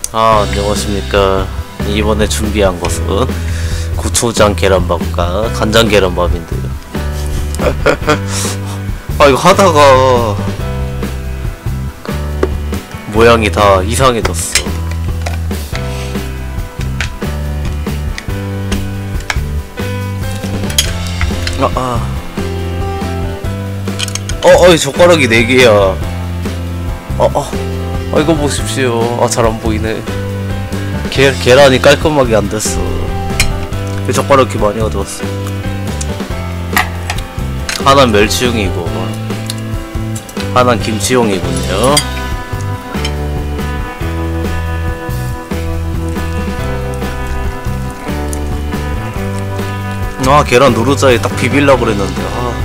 안녕하십니까. 이번에 준비한 것은 고추장 계란밥과 간장 계란밥인데요. 이거 하다가 모양이 다 이상해졌어. 이 젓가락이 4개야. 이거 보십시오. 잘 안 보이네. 계란이 깔끔하게 안 됐어. 왜 젓가락이 많이 가져왔어? 하나는 멸치용이고, 하나는 김치용이군요. 계란 누르자에 딱 비빌려고 그랬는데,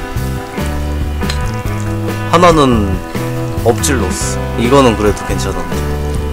하나는 엎질렀어. 이거는 그래도 괜찮았네.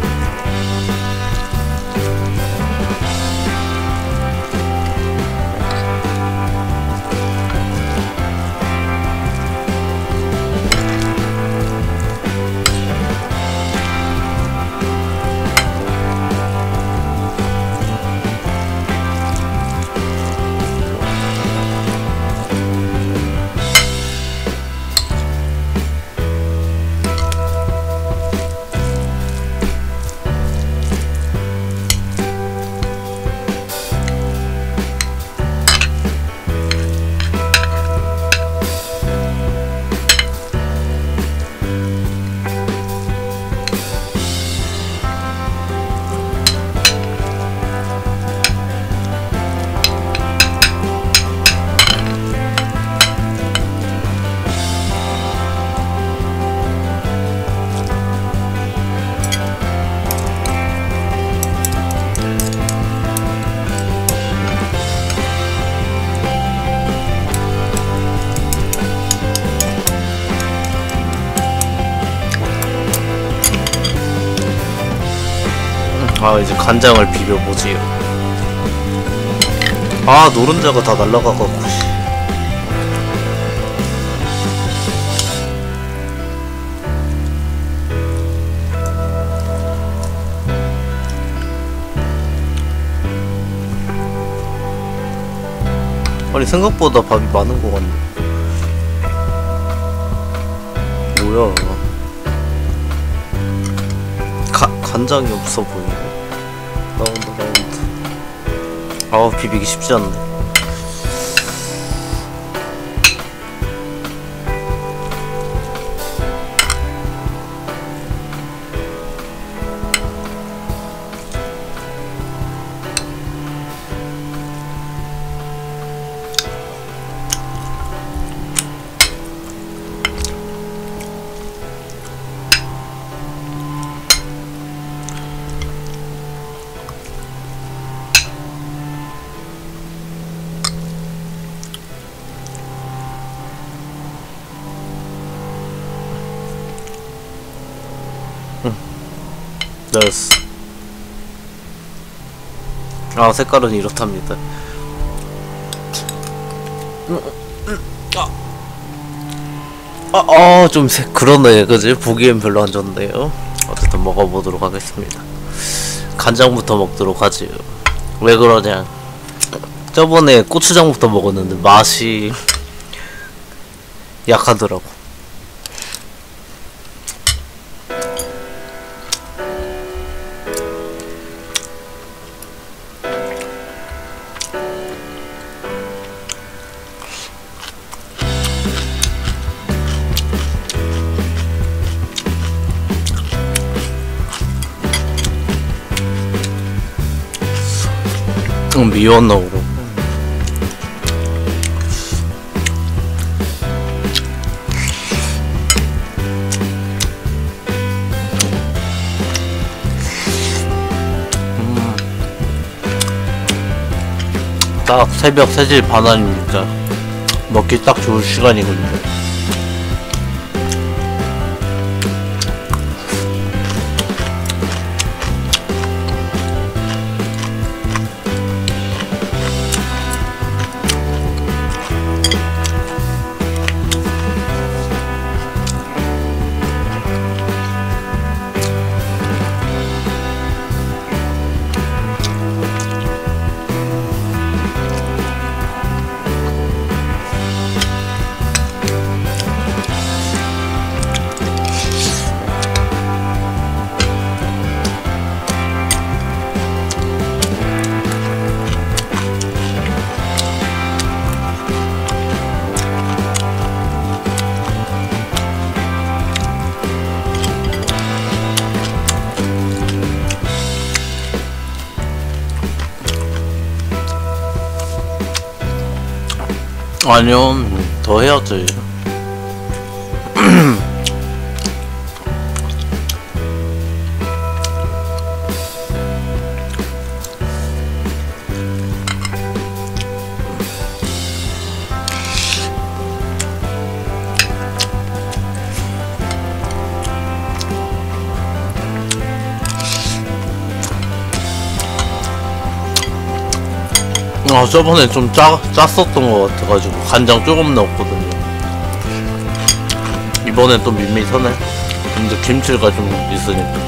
이제 간장을 비벼보지요. 노른자가 다 날라가갖고. 아니, 생각보다 밥이 많은 것 같네. 뭐야. 간장이 없어 보이네. 라운드. 비비기 쉽지 않네. 됐어. 색깔은 이렇답니다. 좀 그러네, 그지? 보기엔 별로 안 좋은데요. 어쨌든 먹어보도록 하겠습니다. 간장부터 먹도록 하지요. 왜 그러냐? 저번에 고추장부터 먹었는데 맛이 약하더라고. 미웠나 그럼. 딱 새벽 3시 반환이니까 먹기 딱 좋을 시간이군요. 아니요, 더 해야지. 저번에 좀 짰었던 것 같아가지고 간장 조금 넣었거든요. 이번엔 또 밋밋하네. 근데 김치가 좀 있으니까.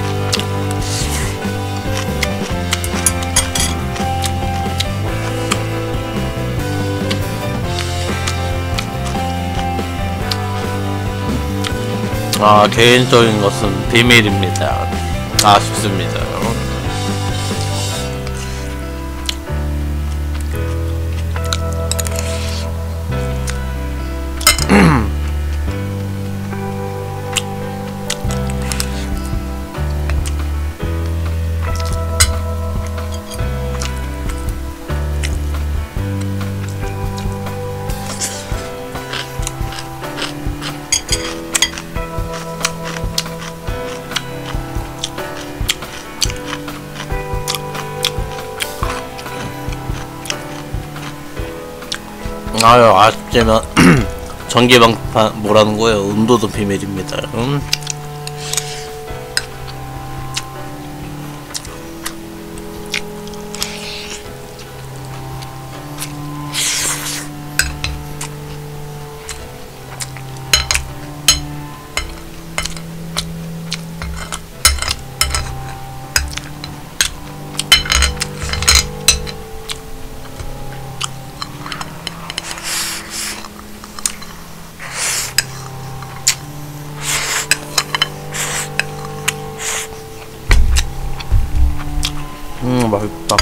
개인적인 것은 비밀입니다. 아쉽습니다. 아쉽지만 전기방판 뭐라는 거예요? 온도도 비밀입니다. 맛있다.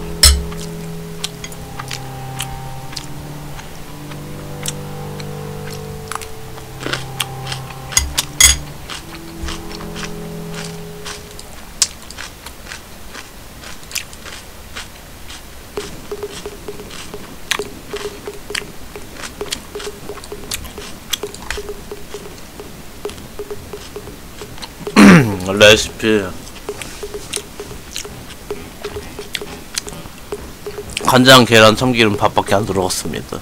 레시피 간장, 계란, 참기름, 밥밖에 안 들어갔습니다.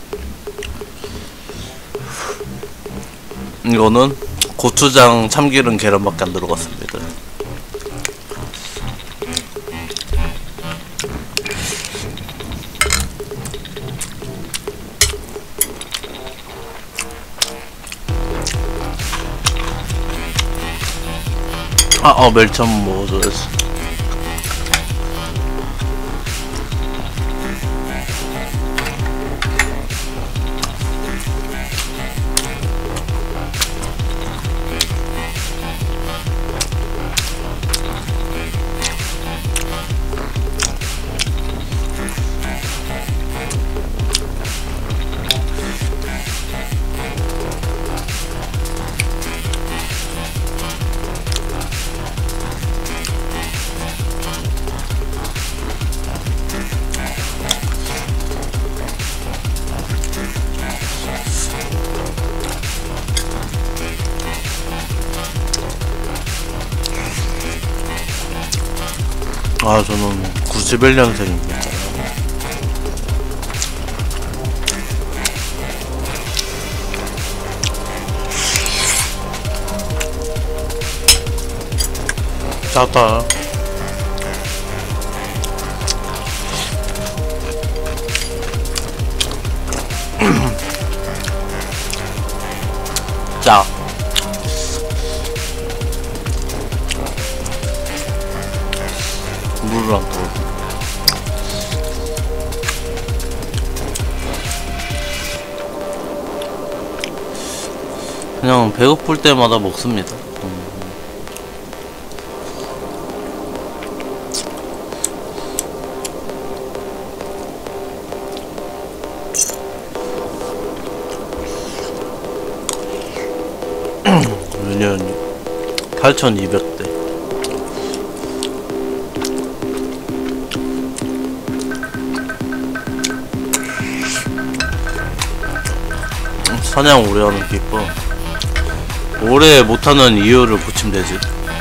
이거는 고추장, 참기름, 계란밖에 안 들어갔습니다. 멸치 한번 먹어줘야지. 저는 91년생입니다. 짜다. 짜. 물을 안 떠. 그냥 배고플 때마다 먹습니다. 매년 8,200대. 사냥 오래 하는 기법. 오래 못하는 이유를 고치면 되지.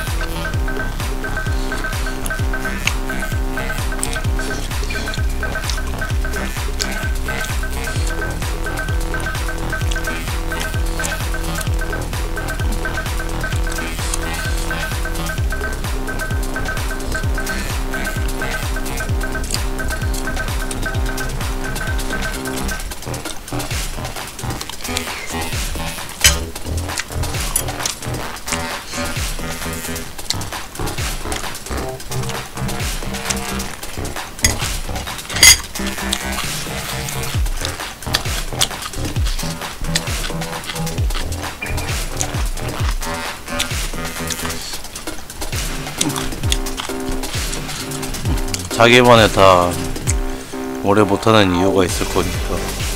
자기만의 다 오래 못하는 이유가 있을 거니까.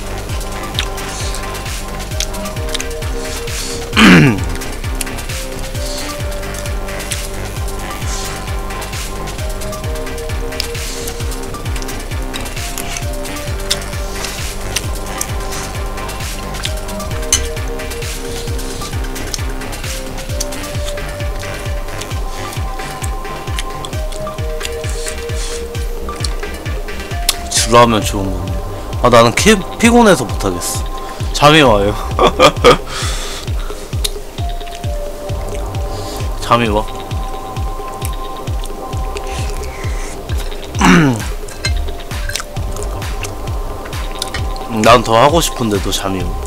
하면 좋은 건데. 아, 나는 피곤해서 못하겠어. 잠이 와요. 잠이 와. 난 더 하고 싶은데도 잠이 와.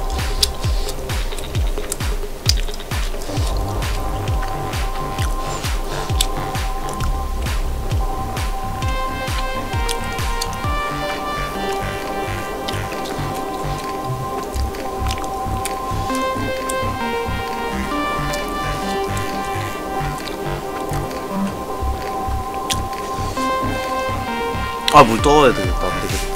아, 물 떠와야 되겠다. 안 되겠다.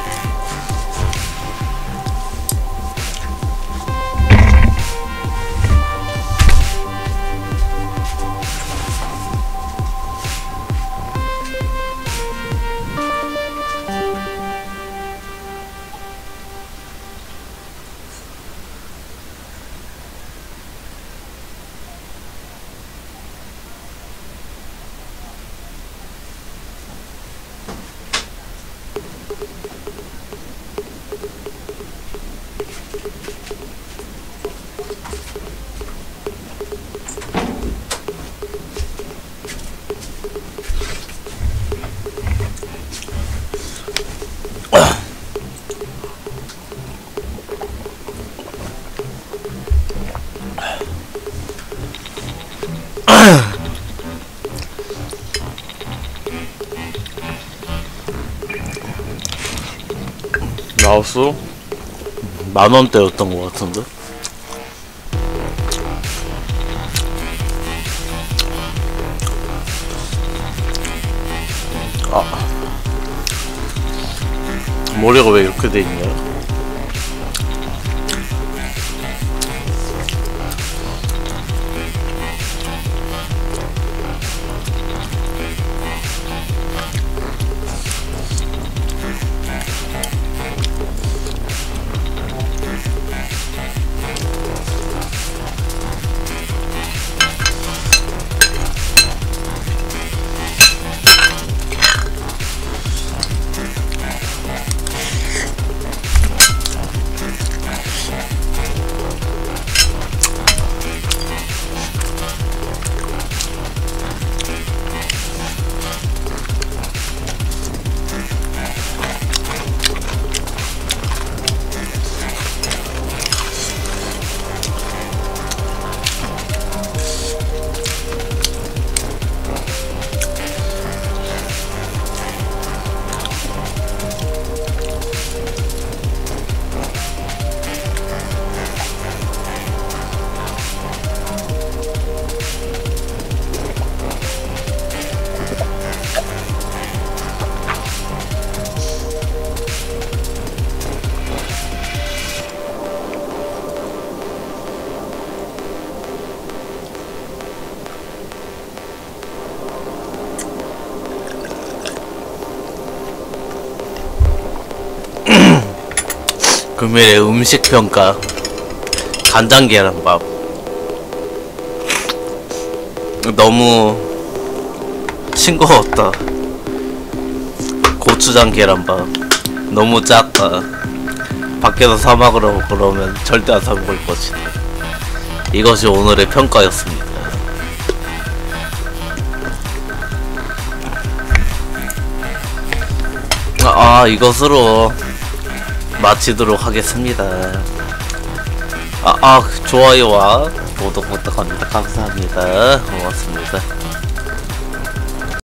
나왔어? 10,000원대였던 것 같은데? 아, 머리가 왜 이렇게 돼 있냐? 금일의 음식 평가. 간장 계란밥. 너무 싱거웠다. 고추장 계란밥 너무 작다. 밖에서 사 먹으라고 그러면 절대 안 사 먹을 것이다. 이것이 오늘의 평가였습니다. 이것으로 마치도록 하겠습니다. 좋아요와 구독 부탁합니다. 감사합니다. 고맙습니다.